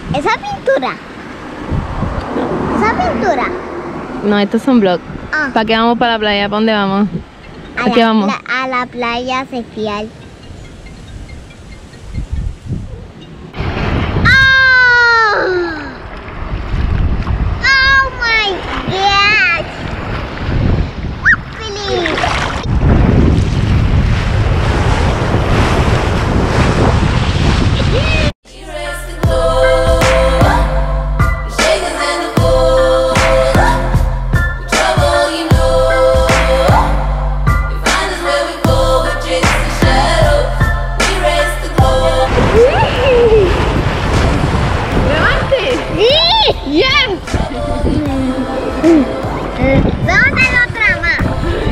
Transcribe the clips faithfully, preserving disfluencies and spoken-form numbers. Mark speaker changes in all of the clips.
Speaker 1: Esa pintura. Esa pintura.
Speaker 2: No, estos son blogs.
Speaker 1: Ah.
Speaker 2: ¿Para qué vamos para la playa? ¿Para dónde vamos?
Speaker 1: A,
Speaker 2: ¿A
Speaker 1: la,
Speaker 2: qué vamos?
Speaker 1: la- a la playa Serfeando. Vamos a la otra más.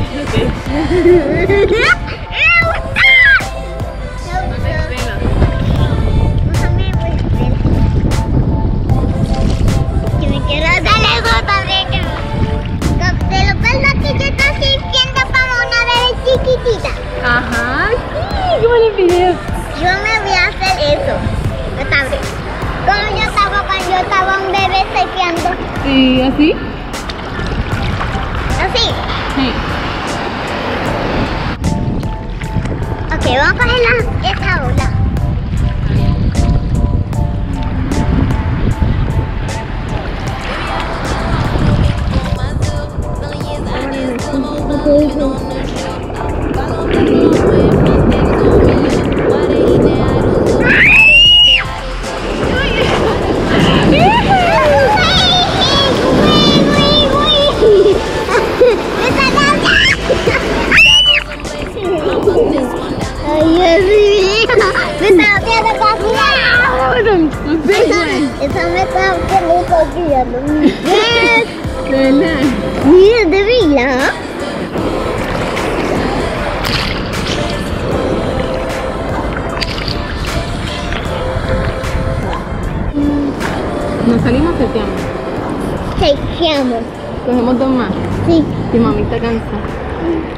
Speaker 1: Que me quiero darle gota de que de lo que es lo que yo estoy sintiendo para una bebé chiquitita.
Speaker 2: Ajá, sí, qué buen video.
Speaker 1: Yo me voy a hacer eso. Está bien. Como yo estaba cuando yo estaba un bebé serfeando.
Speaker 2: Sí, ¿así?
Speaker 1: Así.
Speaker 2: Sí.
Speaker 1: Ok, vamos a coger la, esta ola. Esa me está quedando.
Speaker 2: ¿De verdad?
Speaker 1: Mira, de verdad.
Speaker 2: Nos salimos, Serfeando.
Speaker 1: Serfeamos.
Speaker 2: Cogemos dos más.
Speaker 1: Sí.
Speaker 2: Y mami está cansada.